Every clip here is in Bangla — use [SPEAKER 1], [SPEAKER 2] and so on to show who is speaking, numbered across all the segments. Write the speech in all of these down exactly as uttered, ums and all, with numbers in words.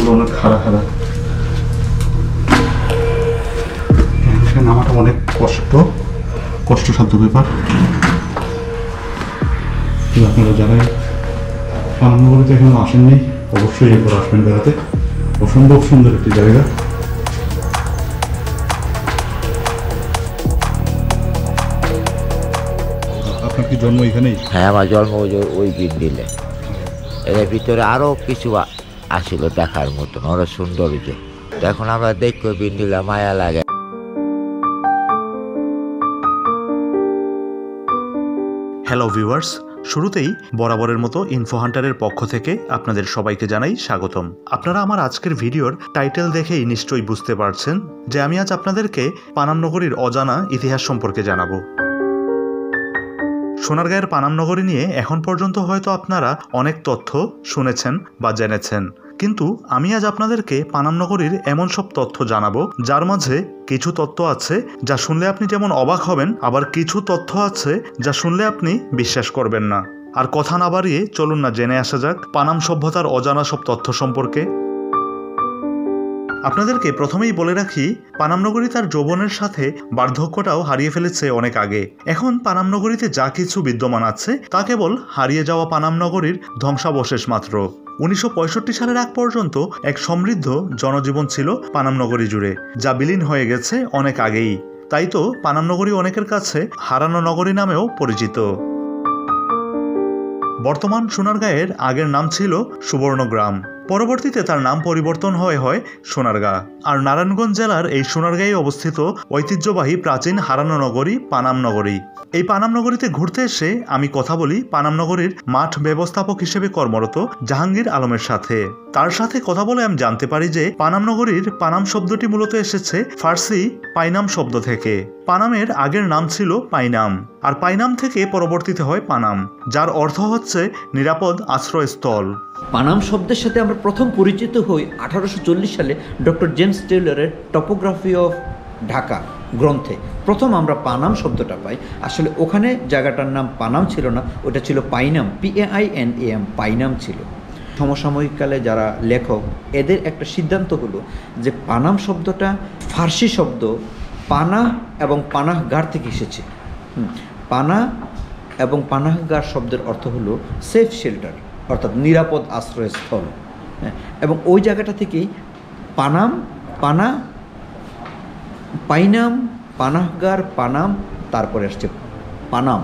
[SPEAKER 1] রাস্তাগুলো অনেক খাড়া খাড়া, নামাটা অনেক কষ্ট কষ্টসাধ্য ব্যাপার। আপনারা যারা পানামনগরীতে এখনো আসেননি অবশ্যই এরপর আসবেন বেড়াতে। অসম্ভব সুন্দর একটি জায়গা। আপনার কি জন্ম এখানেই?
[SPEAKER 2] হ্যাঁ, আমার জন্ম ওই বিন্দিলে। এর ভিতরে আরও কিছু আসিল দেখার মতন, অনেক সৌন্দর্য। এখন আমরা দেখবো বিন্দিলা মায়া লাগে।
[SPEAKER 3] হ্যালো ভিউয়ার্স, শুরুতেই বরাবরের মতো ইনফো হান্টারের পক্ষ থেকে আপনাদের সবাইকে জানাই স্বাগতম। আপনারা আমার আজকের ভিডিওর টাইটেল দেখেই নিশ্চয়ই বুঝতে পারছেন যে আমি আজ আপনাদেরকে পানাম নগরীর অজানা ইতিহাস সম্পর্কে জানাবো। সোনারগাঁয়ের পানাম নগরী নিয়ে এখন পর্যন্ত হয়তো আপনারা অনেক তথ্য শুনেছেন বা জেনেছেন, কিন্তু আমি আজ আপনাদেরকে পানাম নগরীর এমন সব তথ্য জানাবো যার মাঝে কিছু তথ্য আছে যা শুনলে আপনি যেমন অবাক হবেন, আবার কিছু তথ্য আছে যা শুনলে আপনি বিশ্বাস করবেন না। আর কথা না বাড়িয়ে চলুন না জেনে আসা যাক পানাম সভ্যতার অজানা সব তথ্য সম্পর্কে। আপনাদেরকে প্রথমেই বলে রাখি, পানাম নগরী তার যৌবনের সাথে বার্ধক্যটাও হারিয়ে ফেলেছে অনেক আগে। এখন পানাম নগরীতে যা কিছু বিদ্যমান আছে তা কেবল হারিয়ে যাওয়া পানাম নগরীর ধ্বংসাবশেষ মাত্র। উনিশশো পঁয়ষট্টি সালের আগ পর্যন্ত এক সমৃদ্ধ জনজীবন ছিল পানাম নগরী জুড়ে, যা বিলীন হয়ে গেছে অনেক আগেই। তাই তো পানাম নগরী অনেকের কাছে হারানো নগরী নামেও পরিচিত। বর্তমান সোনারগাঁয়ের আগের নাম ছিল সুবর্ণগ্রাম, পরবর্তীতে তার নাম পরিবর্তন হয়ে হয় সোনারগাঁ। আর নারায়ণগঞ্জ জেলার এই সোনারগাঁয়ে অবস্থিত ঐতিহ্যবাহী প্রাচীন হারানো নগরী পানাম নগরী। এই পানাম নগরীতে ঘুরতে এসে আমি কথা বলি পানাম নগরীর মাঠ ব্যবস্থাপক হিসেবে কর্মরত জাহাঙ্গীর আলমের সাথে। তার সাথে কথা বলে আমি জানতে পারি যে পানাম নগরীর পানাম শব্দটি মূলত এসেছে ফার্সি পাইনাম শব্দ থেকে। পানামের আগের নাম ছিল পাইনাম, আর পাইনাম থেকে পরবর্তীতে হয় পানাম, যার অর্থ হচ্ছে নিরাপদ আশ্রয়স্থল।
[SPEAKER 4] পানাম শব্দের সাথে আমরা প্রথম পরিচিত হই আঠারোশো চল্লিশ সালে ডক্টর জেমস টেইলরের টপোগ্রাফি অফ ঢাকা গ্রন্থে। প্রথম আমরা পানাম শব্দটা পাই। আসলে ওখানে জায়গাটার নাম পানাম ছিল না, ওটা ছিল Painam, P A I N A M, Painam ছিল। সমসাময়িককালে যারা লেখক এদের একটা সিদ্ধান্ত হলো যে পানাম শব্দটা ফার্সি শব্দ পানা এবং পানাহগার থেকে এসেছে। পানা এবং পানাহগার শব্দের অর্থ হলো সেফ শেল্টার, অর্থাৎ নিরাপদ আশ্রয়স্থল। হ্যাঁ, এবং ওই জায়গাটা থেকেই পানাম, পানা, পাইনাম, পানাহগার, পানাম, তারপরে আসছে পানাম।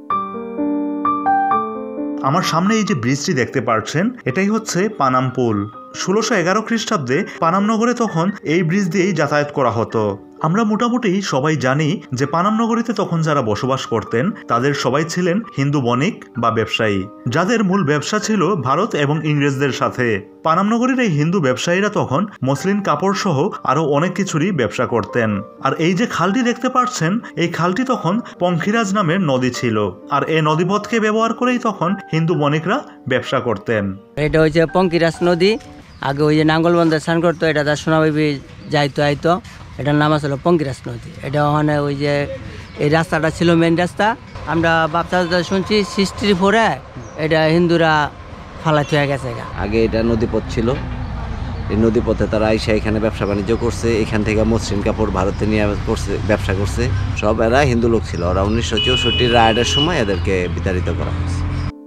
[SPEAKER 3] আমার সামনে এই যে ব্রিজটি দেখতে পাচ্ছেন এটাই হচ্ছে পানাম পুল। ষোলোশো এগারো খ্রিস্টাব্দে পানাম নগরে তখন এই ব্রিজ দিয়েই যাতায়াত করা হতো। আমরা মোটামুটি সবাই জানি যে পানাম নগরীতে তখন যারা বসবাস করতেন তাদের সবাই ছিলেন হিন্দু বণিক বা ব্যবসায়ী, যাদের মূল ব্যবসা ছিল ভারত এবং ইংরেজদের সাথে। পানাম নগরীর এই হিন্দু ব্যবসায়ীরা তখন মসলিন কাপড় সহ আরো অনেক কিছুরই ব্যবসা করতেন। আর এই যে খালটি দেখতে পাচ্ছেন এই খালটি তখন পঙ্খিরাজ নামের নদী ছিল, আর এই নদীপথকে ব্যবহার করেই তখন হিন্দু বণিকরা ব্যবসা করতেন।
[SPEAKER 5] এটা হচ্ছে পঙ্খিরাজ নদী। আগে ওই যে নাঙ্গলবন্ধে স্নান করতো, এটা তার সোনাবাবি যাইতো আইতো, এটার নাম আসলে পঙ্খিরাজ নদী। এটা ওখানে ওই যে এই রাস্তাটা ছিল মেন রাস্তা। আমরা বাপচা শুনছি সিক্সটি ফোরে এটা হিন্দুরা ফালাতে হয়ে গেছে।
[SPEAKER 6] আগে এটা নদীপথ ছিল, এই নদীপথে তারা আইসা এখানে ব্যবসা বাণিজ্য করছে, এখান থেকে মসৃণ কাপড় ভারতে নিয়ে করছে, ব্যবসা করছে। সব এরা হিন্দু লোক ছিল। ওরা উনিশশো চৌষট্টির রায়টের সময় এদেরকে বিতাড়িত করা হয়েছে।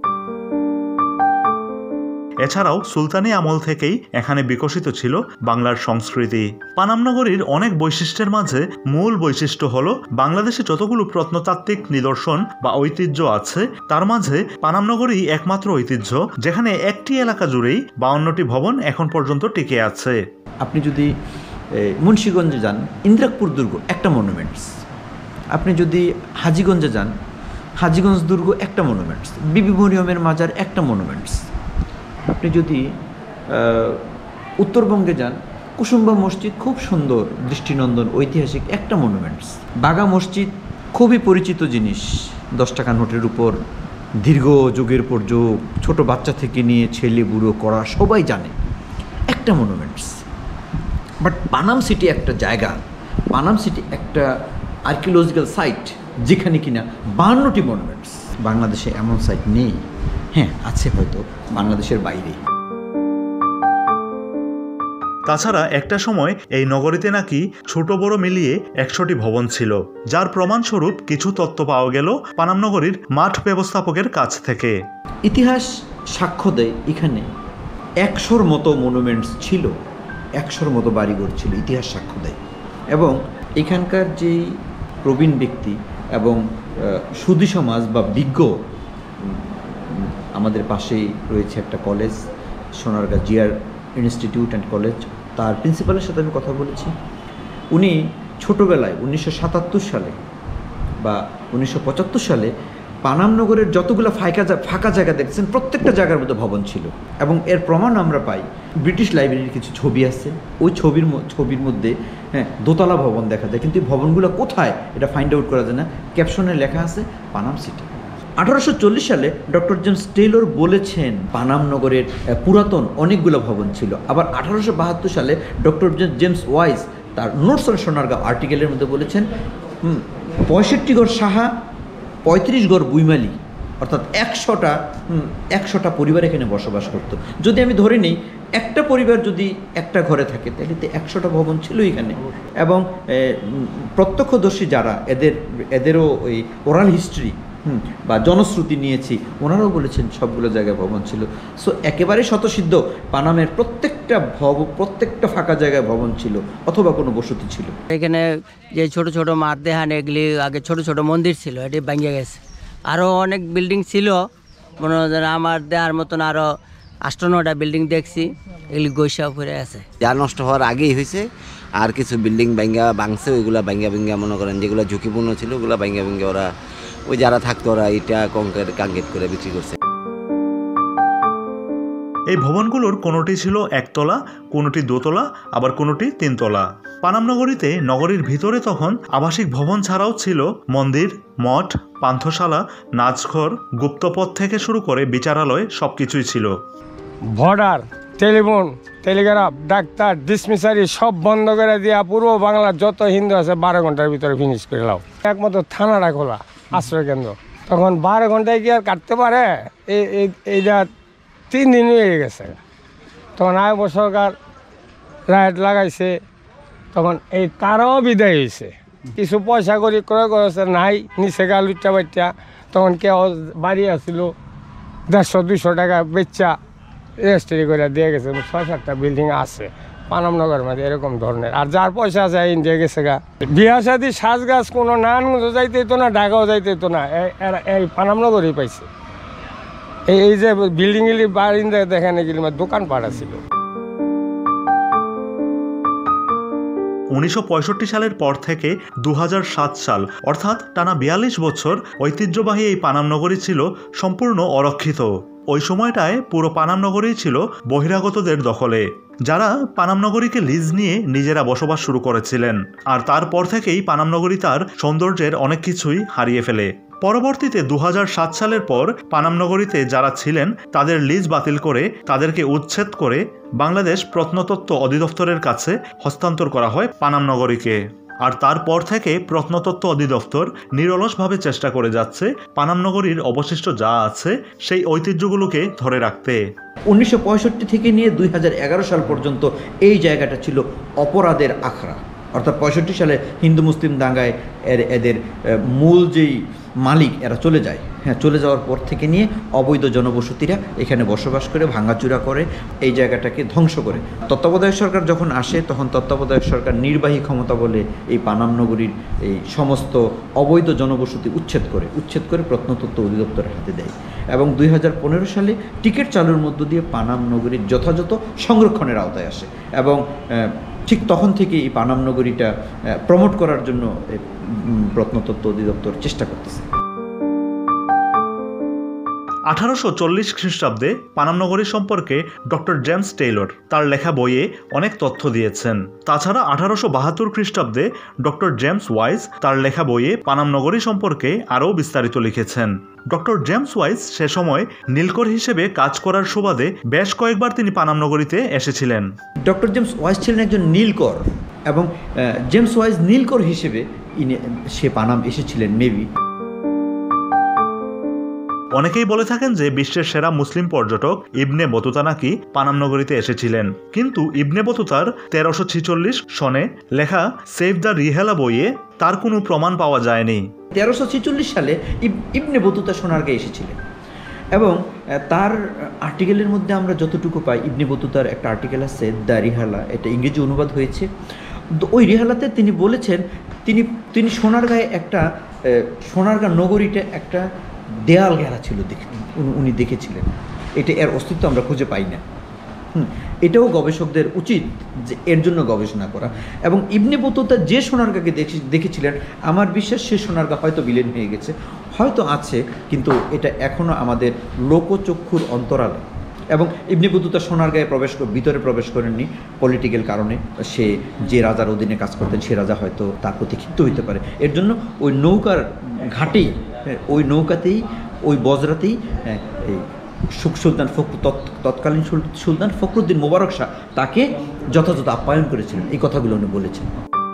[SPEAKER 3] এছাড়াও সুলতানি আমল থেকেই এখানে বিকশিত ছিল বাংলার সংস্কৃতি। পানাম নগরীর অনেক বৈশিষ্ট্যের মাঝে মূল বৈশিষ্ট্য হলো বাংলাদেশে যতগুলো প্রত্নতাত্ত্বিক নিদর্শন বা ঐতিহ্য আছে তার মাঝে পানাম নগরী একমাত্র ঐতিহ্য যেখানে একটি এলাকা জুড়েই বাউন্নটি ভবন এখন পর্যন্ত টিকে আছে।
[SPEAKER 4] আপনি যদি মুন্সিগঞ্জে যান, ইন্দ্রাকপুর দুর্গ একটা মনুমেন্টস। আপনি যদি হাজীগঞ্জে যান, হাজীগঞ্জ দুর্গ একটা মনুমেন্টস। বিবি মরিয়মের মাজার একটা মনুমেন্টস। আপনি যদি উত্তরবঙ্গে যান, কুসুম্বা মসজিদ খুব সুন্দর, দৃষ্টিনন্দন, ঐতিহাসিক একটা মনুমেন্টস। বাগা মসজিদ খুবই পরিচিত জিনিস, দশ টাকা নোটের উপর দীর্ঘ যুগের পর যুগ ছোট বাচ্চা থেকে নিয়ে ছেলে বুড়ো করা সবাই জানে, একটা মনুমেন্টস। বাট পানাম সিটি একটা জায়গা, পানাম সিটি একটা আর্কিওলজিক্যাল সাইট যেখানে কিনা বাহান্নটি মনুমেন্টস। বাংলাদেশে এমন সাইট নেই, হ্যাঁ আছে হয়তো বাংলাদেশের বাইরে।
[SPEAKER 3] তাছাড়া একটা সময় এই নগরীতে নাকি ছোট বড় মিলিয়ে একশোটি ভবন ছিল, যার প্রমাণস্বরূপ কিছু তথ্য পাওয়া গেল পানাম নগরীর মাঠ ব্যবস্থাপকের কাছ থেকে।
[SPEAKER 4] ইতিহাস সাক্ষ্য দেয় এখানে একশোর মতো মনুমেন্টস ছিল, একশোর মতো বাড়িঘর ছিল, ইতিহাস সাক্ষ্য দেয়। এবং এখানকার যেই প্রবীণ ব্যক্তি এবং সুধী সমাজ বা বিজ্ঞ, আমাদের পাশেই রয়েছে একটা college, Sonargaon GR institute and college, তার প্রিন্সিপালের সাথে আমি কথা বলেছি। উনি ছোটোবেলায় উনিশশো সাতাত্তর সালে বা উনিশশো পঁচাত্তর সালে পানাম নগরের যতগুলো ফাঁকা ফাঁকা জায়গা দেখছেন প্রত্যেকটা জায়গার মধ্যে ভবন ছিল। এবং এর প্রমাণ আমরা পাই, ব্রিটিশ লাইব্রেরির কিছু ছবি আছে, ওই ছবির ছবির মধ্যে হ্যাঁ দোতলা ভবন দেখা যায়, কিন্তু ভবনগুলো কোথায় এটা ফাইন্ড আউট করা যায় না। ক্যাপশনে লেখা আছে পানাম সিটি। আঠারোশো চল্লিশ সালে ডক্টর জেমস টেইলর বলেছেন পানাম নগরের পুরাতন অনেকগুলো ভবন ছিল। আবার আঠারোশো বাহাত্তর সালে ডক্টর জেমস ওয়াইস তার নোটস অন সোনারগাঁ আর্টিকেলের মধ্যে বলেছেন পঁয়ষট্টি গড় সাহা, পঁয়ত্রিশ গড় বুইমালি, অর্থাৎ একশোটা একশোটা পরিবার এখানে বসবাস করতো। যদি আমি ধরে নিই একটা পরিবার যদি একটা ঘরে থাকে তাহলে তো একশোটা ভবন ছিল এখানে। এবং প্রত্যক্ষদর্শী যারা এদের এদেরও ওই ওরাল হিস্ট্রি হুম বা জনশ্রুতি নিয়েছি, ওনারাও বলেছেন সবগুলো জায়গায় ভবন ছিল। সো একেবারে শতসিদ্ধ পানামের প্রত্যেকটা ভব প্রত্যেকটা ফাঁকা জায়গায় ভবন ছিল অথবা কোনো বসতি ছিল।
[SPEAKER 5] এখানে যে ছোট ছোট মাঠ দেখান, এগুলি আগে ছোট ছোট মন্দির ছিল, এটি ভেঙে গেছে। আরও অনেক বিল্ডিং ছিল, মনে হয় আমার দেওয়ার মতন আরও আষ্ট নটা বিল্ডিং দেখছি, এগুলি গৈসা পড়ে আছে।
[SPEAKER 6] যা নষ্ট হওয়ার আগেই হয়েছে, আর কিছু বিল্ডিং ভাঙ্গা ভাঙছে, ওইগুলা ভাঙ্গা ভাঙ্গা মনে করেন যেগুলো ঝুঁকিপূর্ণ ছিল ওগুলো ভাঙ্গা ভাঙ্গা ওরা ওই যারা থাকতো ওরা এটা কংক্রিট কাঙ্কিট করে বিক্রি করছে।
[SPEAKER 3] এই ভবনগুলোর কোনোটি ছিল একতলা, কোনোটি দোতলা, আবার কোনোটি তিনতলা। পানাম নগরীতে নগরীর ভিতরে তখন আবাসিক ভবন ছাড়াও ছিল মন্দির, মঠ, পান্থশালা, নাচঘর, গুপ্তপথ থেকে শুরু করে বিচারালয় সবকিছুই ছিল।
[SPEAKER 7] Border, telephone, telegraph, doctor, dispensary সব বন্ধ করে দিয়া পূর্ব বাংলার যত হিন্দু আছে বারো ঘন্টার ভিতরে ফিনিশ করে লাও। একমাত্র থানাটা খোলা আশ্রয় কেন্দ্র, তখন বারো ঘন্টায় কি আর কাটতে পারে? এইটা তিন দিন হয়ে গেছে। তখন আয়ব সরকার রাইট লাগাইছে, তখন এই তারাও বিদায় হয়েছে। কিছু পয়সা করি ক্রয় করেছে, নাই নিচে গা লুচ্চা বাচ্চা। তখন কেউ বাড়ি আসছিল দেড়শো দুইশো টাকা বেচা রেজিস্ট্রি করে দিয়ে গেছে। ছয় সাতটা বিল্ডিং আছে পানামনগর মধ্যে এরকম ধরনের। আর যার পয়সা আছে ইন্ডিয়া গেছে গা। বিয়া শাদি সাজ গাছ কোনো নারায়ণগঞ্জ যাইতে হতো না, ঢাকাও যাইতে হতো না, এই পানামনগরই পাইছে। এই যে বিল্ডিং গুলি বারিন্দা দেখেন এগুলি দোকান পাড়া ছিল।
[SPEAKER 3] উনিশশো পঁয়ষট্টি সালের পর থেকে দু হাজার সাত সাল অর্থাৎ টানা বিয়াল্লিশ বছর ঐতিহ্যবাহী এই পানাম নগরী ছিল সম্পূর্ণ অরক্ষিত। ওই সময়টায় পুরো পানাম নগরী ছিল বহিরাগতদের দখলে, যারা পানাম নগরীকে লিজ নিয়ে নিজেরা বসবাস শুরু করেছিলেন। আর তারপর থেকেই পানাম নগরী তার সৌন্দর্যের অনেক কিছুই হারিয়ে ফেলে। পরবর্তীতে দু হাজার সাত সালের পর পানাম নগরীতে যারা ছিলেন তাদের লিজ বাতিল করে তাদেরকে উচ্ছেদ করে বাংলাদেশ প্রত্নতত্ত্ব অধিদপ্তরের কাছে হস্তান্তর করা হয় পানাম নগরীকে। আর তারপর থেকে প্রত্নতত্ত্ব অধিদপ্তর নিরলসভাবে চেষ্টা করে যাচ্ছে পানাম নগরীর অবশিষ্ট যা আছে সেই ঐতিহ্যগুলোকে ধরে রাখতে।
[SPEAKER 4] উনিশশো পঁয়ষট্টি থেকে নিয়ে দুই হাজার এগারো সাল পর্যন্ত এই জায়গাটা ছিল অপরাধের আখড়া। অর্থাৎ পঁয়ষট্টি সালে হিন্দু মুসলিম দাঙ্গায় এর এদের মূল যেই মালিক এরা চলে যায়, হ্যাঁ চলে যাওয়ার পর থেকে নিয়ে অবৈধ জনবসতিরা এখানে বসবাস করে ভাঙাচুরা করে এই জায়গাটাকে ধ্বংস করে। তত্ত্বাবধায়ক সরকার যখন আসে তখন তত্ত্বাবধায়ক সরকার নির্বাহী ক্ষমতা বলে এই পানাম নগরীর এই সমস্ত অবৈধ জনবসতি উচ্ছেদ করে উচ্ছেদ করে প্রত্নতত্ত্ব অধিদপ্তরের হাতে দেয়। এবং দুই হাজার পনেরো সালে টিকিট চালুর মধ্য দিয়ে পানাম নগরীর যথাযথ সংরক্ষণের আওতায় আসে। এবং ঠিক তখন থেকে এই পানাম নগরীটা প্রমোট করার জন্য প্রত্নতত্ত্ব অধিদপ্তর চেষ্টা করতেছে।
[SPEAKER 3] আঠারোশো চল্লিশ খ্রিস্টাব্দে পানাম নগরী সম্পর্কে ডক্টর জেমস টেইলর তার লেখা বইয়ে অনেক তথ্য দিয়েছেন। তাছাড়া আঠারোশো বাহাত্তর খ্রিস্টাব্দে ডক্টর জেমস ওয়াইস তার লেখা বইয়ে পানাম নগরী সম্পর্কে আরও বিস্তারিত লিখেছেন। ডক্টর জেমস ওয়াইস সে সময় নীলকর হিসেবে কাজ করার সুবাদে বেশ কয়েকবার তিনি পানাম নগরীতে এসেছিলেন।
[SPEAKER 4] ডক্টর জেমস ওয়াইস ছিলেন একজন নীলকর এবং জেমস ওয়াইস নীলকর হিসেবে সে পানাম এসেছিলেন মেবি।
[SPEAKER 3] অনেকেই বলে থাকেন যে বিশ্বের সেরা মুসলিম পর্যটক ইবনে বতুতা নাকি পানাম নগরীতে এসেছিলেন, কিন্তু ইবনে বতুতার তেরোশো ছিচল্লিশ সনে লেখা সেভ দ্য রিহেলা বইয়ে তার কোনো প্রমাণ পাওয়া যায়নি।
[SPEAKER 4] তেরোশো ছেচল্লিশ সালে ইবনে বতুতা সোনারগাঁয়ে এসেছিলেন এবং তার আর্টিকেলের মধ্যে আমরা যতটুকু পাই, ইবনে বতুতার একটা আর্টিকেল আছে দ্য রিহালা, এটা ইংরেজি অনুবাদ হয়েছে। ওই রিহালাতে তিনি বলেছেন তিনি তিনি সোনারগাঁয়ে একটা সোনারগাঁ নগরীতে একটা দেয়াল ঘেরা ছিল দেখে উনি দেখেছিলেন। এটা এর অস্তিত্ব আমরা খুঁজে পাই না। হুম এটাও গবেষকদের উচিত যে এর জন্য গবেষণা করা। এবং ইবনে বতুতা যে সোনারগাঁকে দেখেছিলেন আমার বিশ্বাস সে সোনারগাঁ হয়তো বিলীন হয়ে গেছে, হয়তো আছে, কিন্তু এটা এখনও আমাদের লোকচক্ষুর অন্তরালে। এবং ইবনে বতুতা সোনারগাঁয়ে প্রবেশ ভিতরে প্রবেশ করেননি পলিটিক্যাল কারণে, সে যে রাজার অধীনে কাজ করতেন সে রাজা হয়তো তার প্রতি ক্ষিপ্ত হইতে পারে, এর জন্য ওই নৌকার ঘাটেই ওই নৌকাতেই ওই বজরাতেই এই সুখ সুলতান ফখর তৎকালীন সুলতান ফখরুদ্দিন মোবারক শাহ তাকে যথাযথ আপ্যায়ন করেছিলেন, এই কথাগুলো উনি বলেছেন।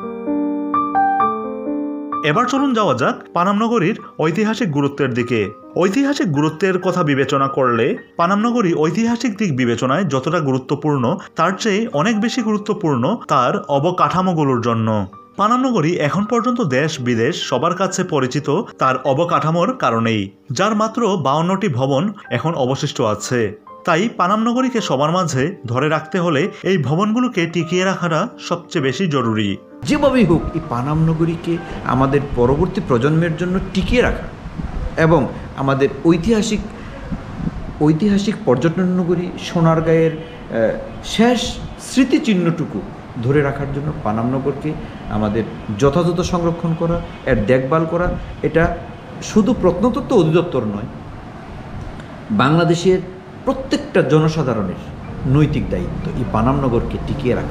[SPEAKER 3] এবার চলুন যাওয়া যাক পানাম নগরীর ঐতিহাসিক গুরুত্বের দিকে। ঐতিহাসিক গুরুত্বের কথা বিবেচনা করলে পানাম নগরী ঐতিহাসিক দিক বিবেচনায় যতটা গুরুত্বপূর্ণ তার চেয়ে অনেক বেশি গুরুত্বপূর্ণ তার অবকাঠামোগুলোর জন্য। পানাম নগরী এখন পর্যন্ত দেশ বিদেশ সবার কাছে পরিচিত তার অবকাঠামোর কারণেই, যার মাত্র বাউন্নটি ভবন এখন অবশিষ্ট আছে। তাই পানাম নগরীকে সবার মাঝে ধরে রাখতে হলে এই ভবনগুলোকে টিকিয়ে রাখাটা সবচেয়ে বেশি জরুরি।
[SPEAKER 4] যেভাবেই হোক এই পানাম নগরীকে আমাদের পরবর্তী প্রজন্মের জন্য টিকিয়ে রাখা এবং আমাদের ঐতিহাসিক ঐতিহাসিক পর্যটন নগরী সোনারগাঁয়ের শেষ স্মৃতিচিহ্নটুকু ধরে রাখার জন্য পানাম নগরকে আমাদের যথাযথ সংরক্ষণ করা, এর দেখভাল করা, এটা শুধু প্রত্নতত্ত্ব অধিদপ্তর নয়, বাংলাদেশের প্রত্যেকটা জনসাধারণের নৈতিক দায়িত্ব এই পানাম নগরকে টিকিয়ে রাখা।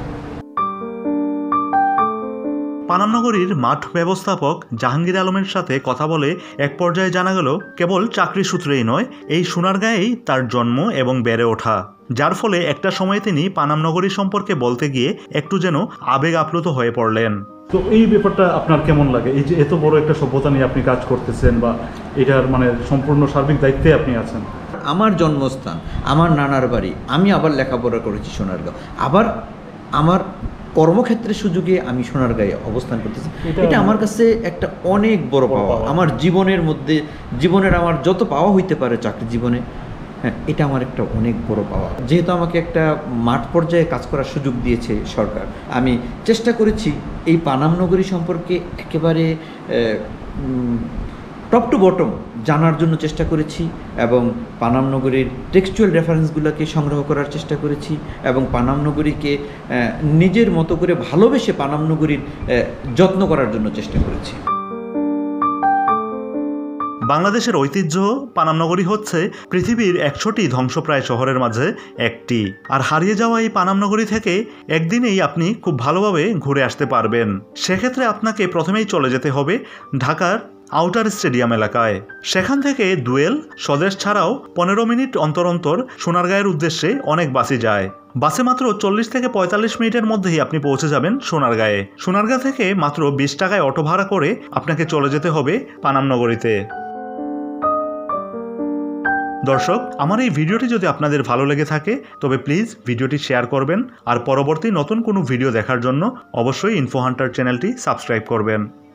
[SPEAKER 3] পানাম নগরীর মাঠ ব্যবস্থাপক জাহাঙ্গীর আলমের সাথে কথা বলে এক পর্যায়ে জানা গেল কেবল চাকরি সূত্রেই নয়, এই সোনারগাঁয়েই তার জন্ম এবং বেড়ে ওঠা, যার ফলে একটা সময় তিনি পানাম নগরী সম্পর্কে বলতে গিয়ে একটু যেন আবেগ আপ্লুত হয়ে পড়লেন।
[SPEAKER 1] তো এই ব্যাপারটা আপনার কেমন লাগে, এই যে এত বড় একটা সভ্যতা নিয়ে আপনি কাজ করতেছেন বা এটার মানে সম্পূর্ণ সার্বিক দায়িত্বে আপনি আছেন?
[SPEAKER 4] আমার জন্মস্থান, আমার নানার বাড়ি, আমি আবার লেখাপড়া করেছি সোনারগাঁও, আবার আমার কর্মক্ষেত্রের সুযোগে আমি সোনারগাঁয়ে অবস্থান করতেছি, এটা আমার কাছে একটা অনেক বড় পাওয়া। আমার জীবনের মধ্যে জীবনের আমার যত পাওয়া হইতে পারে চাকরি জীবনে, হ্যাঁ এটা আমার একটা অনেক বড় পাওয়া। যেহেতু আমাকে একটা মাঠ পর্যায়ে কাজ করার সুযোগ দিয়েছে সরকার, আমি চেষ্টা করেছি এই পানাম নগরী সম্পর্কে একেবারে টপ টু বটম জানার জন্য চেষ্টা করেছি এবং পানাম নগরীর টেক্সচুয়াল রেফারেন্সগুলোকে সংগ্রহ করার চেষ্টা করেছি এবং পানাম নগরীকে নিজের মতো করে ভালোবেসে পানাম নগরীর যত্ন করার জন্য চেষ্টা করেছি।
[SPEAKER 3] বাংলাদেশের ঐতিহ্য পানাম নগরী হচ্ছে পৃথিবীর একশোটি ধ্বংসপ্রায় শহরের মাঝে একটি, আর হারিয়ে যাওয়া এই পানাম নগরী থেকে একদিনেই আপনি খুব ভালোভাবে ঘুরে আসতে পারবেন। সেক্ষেত্রে আপনাকে প্রথমেই চলে যেতে হবে ঢাকার আউটার স্টেডিয়াম এলাকায়। সেখান থেকে দুয়েল স্বদেশ ছাড়াও পনেরো মিনিট অন্তর অন্তর সোনারগাঁয়ের উদ্দেশ্যে অনেক বাসই যায়। বাসে মাত্র চল্লিশ থেকে পঁয়তাল্লিশ মিনিটের মধ্যেই আপনি পৌঁছে যাবেন সোনারগাঁয়ে। সোনারগাঁ থেকে মাত্র বিশ টাকায় অটো ভাড়া করে আপনাকে চলে যেতে হবে পানাম নগরীতে। দর্শক, আমার এই ভিডিওটি যদি আপনাদের ভালো লেগে থাকে তবে প্লিজ ভিডিওটি শেয়ার করবেন আর পরবর্তী নতুন কোনো ভিডিও দেখার জন্য অবশ্যই ইনফো হান্টার চ্যানেলটি সাবস্ক্রাইব করবেন।